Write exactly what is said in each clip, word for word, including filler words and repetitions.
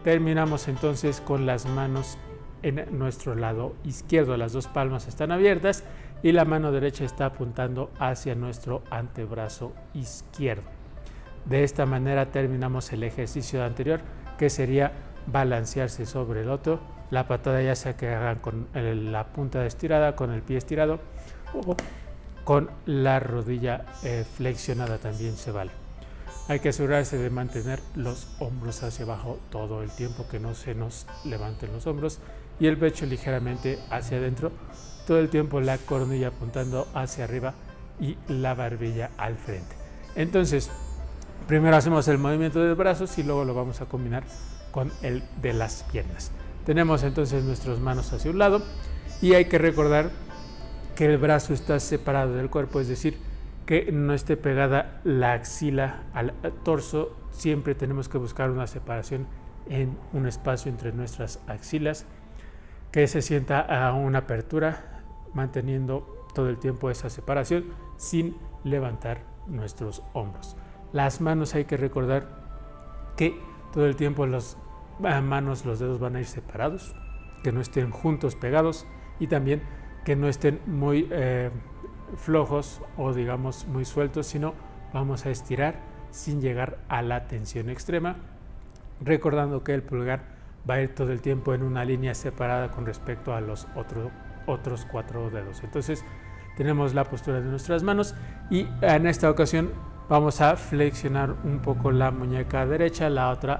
terminamos entonces con las manos en nuestro lado izquierdo. Las dos palmas están abiertas y la mano derecha está apuntando hacia nuestro antebrazo izquierdo. De esta manera terminamos el ejercicio anterior, que sería balancearse sobre el otro. La patada ya sea que hagan con el, la punta estirada, con el pie estirado o con la rodilla eh, flexionada también se vale. Hay que asegurarse de mantener los hombros hacia abajo todo el tiempo, que no se nos levanten los hombros, y el pecho ligeramente hacia adentro, todo el tiempo la coronilla apuntando hacia arriba y la barbilla al frente. Entonces, primero hacemos el movimiento de brazos y luego lo vamos a combinar con el de las piernas. Tenemos entonces nuestras manos hacia un lado y hay que recordar que el brazo está separado del cuerpo, es decir, que no esté pegada la axila al torso. Siempre tenemos que buscar una separación en un espacio entre nuestras axilas, que se sienta a una apertura, manteniendo todo el tiempo esa separación sin levantar nuestros hombros. Las manos hay que recordar que todo el tiempo las manos, los dedos van a ir separados, que no estén juntos pegados y también que no estén muy eh, flojos o digamos muy sueltos, sino vamos a estirar sin llegar a la tensión extrema, recordando que el pulgar va a ir todo el tiempo en una línea separada con respecto a los otro, otros cuatro dedos. Entonces tenemos la postura de nuestras manos y en esta ocasión vamos a flexionar un poco la muñeca derecha, la otra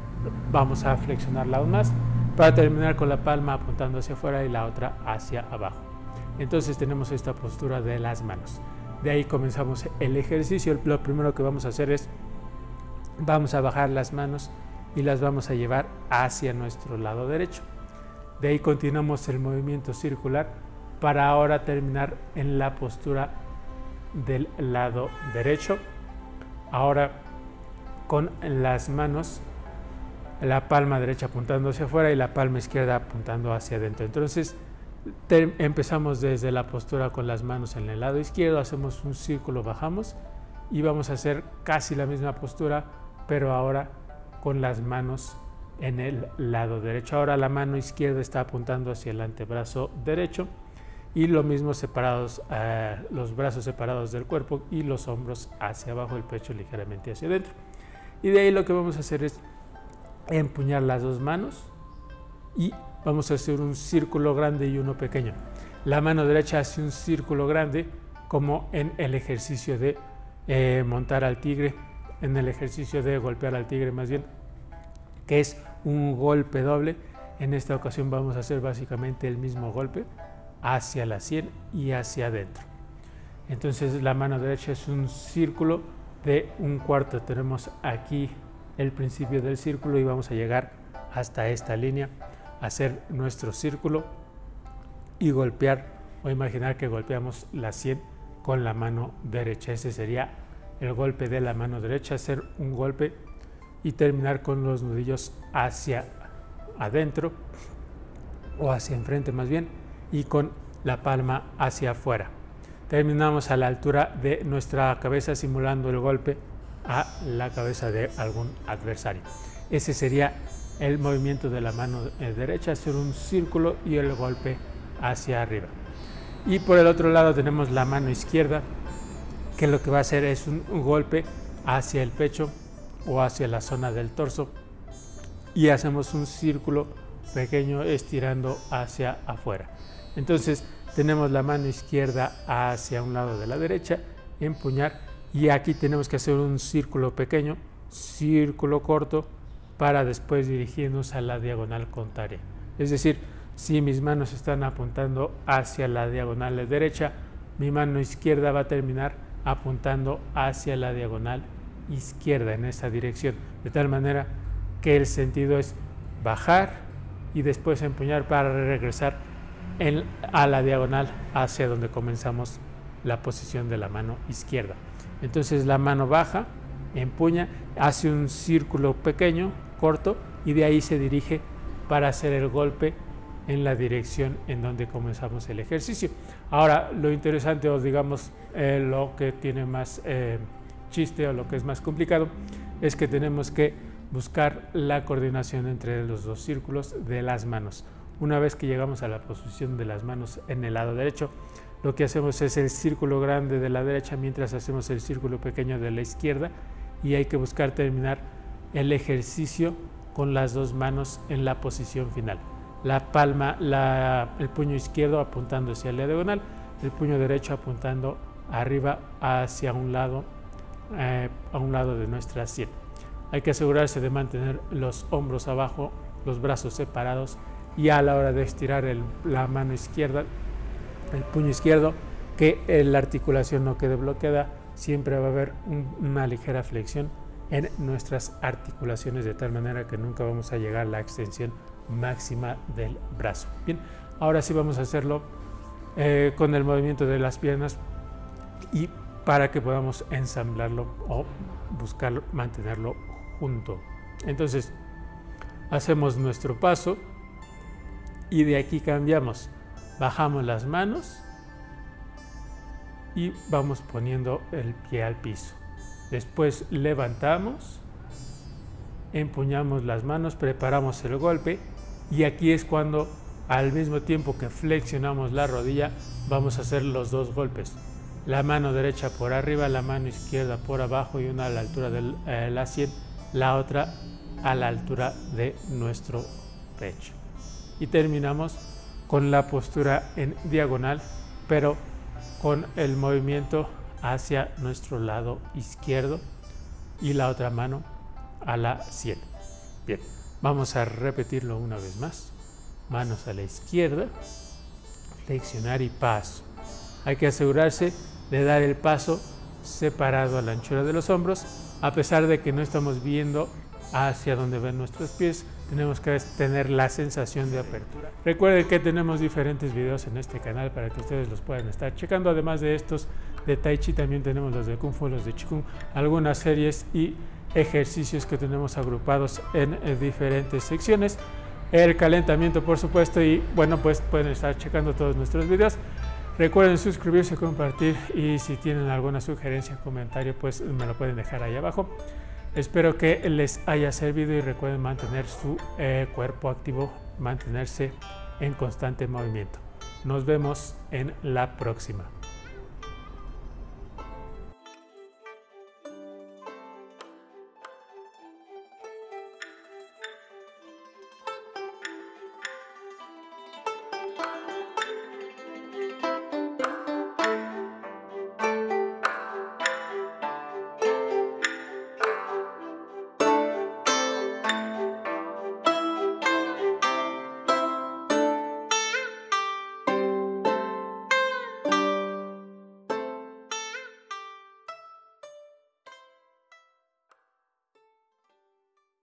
vamos a flexionarla aún más para terminar con la palma apuntando hacia afuera y la otra hacia abajo. Entonces tenemos esta postura de las manos. De ahí comenzamos el ejercicio. Lo primero que vamos a hacer es, vamos a bajar las manos y las vamos a llevar hacia nuestro lado derecho. De ahí continuamos el movimiento circular para ahora terminar en la postura del lado derecho. Ahora con las manos, la palma derecha apuntando hacia afuera y la palma izquierda apuntando hacia adentro. Entonces empezamos desde la postura con las manos en el lado izquierdo, hacemos un círculo, bajamos y vamos a hacer casi la misma postura, pero ahora con las manos en el lado derecho. Ahora la mano izquierda está apuntando hacia el antebrazo derecho y lo mismo separados, eh, los brazos separados del cuerpo y los hombros hacia abajo, el pecho ligeramente hacia adentro. Y de ahí lo que vamos a hacer es empuñar las dos manos y vamos a hacer un círculo grande y uno pequeño. La mano derecha hace un círculo grande como en el ejercicio de eh, montar al tigre, en el ejercicio de golpear al tigre más bien, que es un golpe doble. En esta ocasión vamos a hacer básicamente el mismo golpe hacia la sien y hacia adentro. Entonces la mano derecha es un círculo de un cuarto. Tenemos aquí el principio del círculo y vamos a llegar hasta esta línea, hacer nuestro círculo y golpear o imaginar que golpeamos la sien con la mano derecha. Ese sería el golpe de la mano derecha, hacer un golpe y terminar con los nudillos hacia adentro o hacia enfrente más bien y con la palma hacia afuera. Terminamos a la altura de nuestra cabeza simulando el golpe a la cabeza de algún adversario. Ese sería el movimiento de la mano derecha, hacer un círculo y el golpe hacia arriba. Y por el otro lado tenemos la mano izquierda, que lo que va a hacer es un, un golpe hacia el pecho o hacia la zona del torso y hacemos un círculo pequeño estirando hacia afuera. Entonces tenemos la mano izquierda hacia un lado de la derecha, empuñar, y aquí tenemos que hacer un círculo pequeño, círculo corto, para después dirigirnos a la diagonal contraria. Es decir, si mis manos están apuntando hacia la diagonal derecha, mi mano izquierda va a terminar apuntando hacia la diagonal izquierda en esa dirección, de tal manera que el sentido es bajar y después empuñar para regresar en, a la diagonal hacia donde comenzamos la posición de la mano izquierda. Entonces la mano baja, empuña, hace un círculo pequeño, corto, y de ahí se dirige para hacer el golpe en la dirección en donde comenzamos el ejercicio. Ahora, lo interesante, o digamos eh, lo que tiene más eh, chiste o lo que es más complicado, es que tenemos que buscar la coordinación entre los dos círculos de las manos. Una vez que llegamos a la posición de las manos en el lado derecho, lo que hacemos es el círculo grande de la derecha mientras hacemos el círculo pequeño de la izquierda, y hay que buscar terminar el ejercicio con las dos manos en la posición final. La palma, la, el puño izquierdo apuntando hacia la diagonal, el puño derecho apuntando arriba hacia un lado, eh, a un lado de nuestra sien. Hay que asegurarse de mantener los hombros abajo, los brazos separados, y a la hora de estirar el, la mano izquierda, el puño izquierdo, que la articulación no quede bloqueada. Siempre va a haber un, una ligera flexión en nuestras articulaciones, de tal manera que nunca vamos a llegar a la extensión máxima del brazo. Bien, ahora sí vamos a hacerlo eh, con el movimiento de las piernas, y para que podamos ensamblarlo o buscar mantenerlo junto. Entonces hacemos nuestro paso y de aquí cambiamos, bajamos las manos y vamos poniendo el pie al piso. Después levantamos, empuñamos las manos, preparamos el golpe, y aquí es cuando, al mismo tiempo que flexionamos la rodilla, vamos a hacer los dos golpes. La mano derecha por arriba, la mano izquierda por abajo, y una a la altura de eh, la sien, la otra a la altura de nuestro pecho. Y terminamos con la postura en diagonal, pero con el movimiento hacia nuestro lado izquierdo y la otra mano a la sien. Bien, vamos a repetirlo una vez más. Manos a la izquierda, flexionar y paso. Hay que asegurarse de dar el paso separado a la anchura de los hombros, a pesar de que no estamos viendo hacia donde ven nuestros pies. Tenemos que tener la sensación de apertura. Recuerden que tenemos diferentes videos en este canal para que ustedes los puedan estar checando. Además de estos de Tai Chi, también tenemos los de Kung Fu, los de Qigong, algunas series y ejercicios que tenemos agrupados en diferentes secciones. El calentamiento, por supuesto, y bueno, pues pueden estar checando todos nuestros videos. Recuerden suscribirse, compartir, y si tienen alguna sugerencia o comentario, pues me lo pueden dejar ahí abajo. Espero que les haya servido, y recuerden mantener su eh, cuerpo activo, mantenerse en constante movimiento. Nos vemos en la próxima.